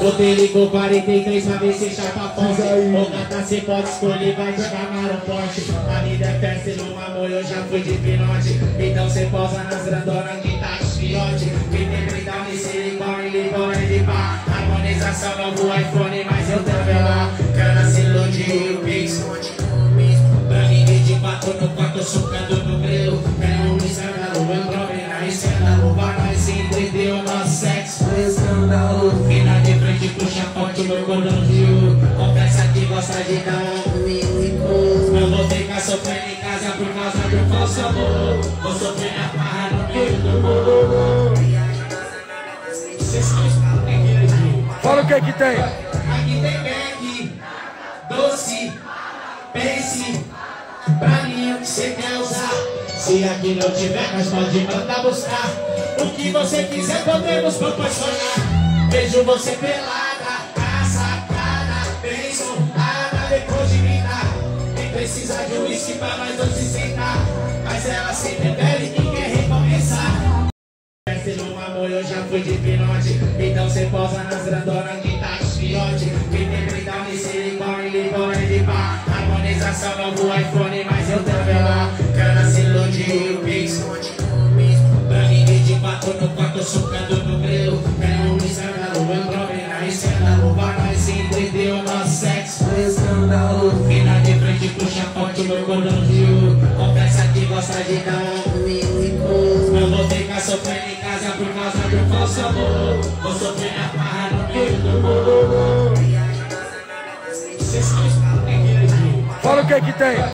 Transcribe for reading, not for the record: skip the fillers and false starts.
Botelico 43 pra ver se chapa forte. Ou canta cê pode escolher, vai te chamar um poste. A vida é festa e no amor eu já fui de pinote. Então cê posa nas grandonas que tá os fiote. Que tem brindão de silicone, licone de pá. Harmonização novo iPhone, mas eu também lá. Cana se ilude, o Pix continua mesmo. Planning de 4 no quarto, socando no grelo. É um escândalo, eu provei na escândalo. Vai nós se entendeu, nosso sexo foi escândalo. Vina de frente pro chapote, meu cordão de ouro. Confessa que gosta de dar comigo. Eu vou ficar sofrendo em casa por causa do falso amor. Vou sofrer a farra no meio do morro. Fala o que que tem? Aqui tem Beck, doce, pense. Pra mim o que você quer usar. Se aqui não tiver, nós pode mandar buscar. O que você quiser podemos proporcionar. Vejo você pelada, na sacada, bem soltada, depois de gritar. Nem precisa de um uísque pra nós não se sentar. Mas ela sempre bebe e quer recomeçar. No amor eu já fui de pinote. Então cê posa nas grandonas que tá os fiote. Que tem brindão de silicone, licone de pá. Harmonização novo iPhone, mas eu também lá. Cana se ilude, o Pix continua mesmo. Planning de 4 no quarto, socando no grelo. É um escândalo, eu provei na escândalo. Vai nós se entendeu, nosso sexo foi escândalo. Vina de frente pro chapote, meu cordão de ouro. Confessa que gosta de dar comigo. Eu vou ficar sofrendo em casa por causa do falso amor. Vou sofrer a farra no meio do morro. Fala o que que tem?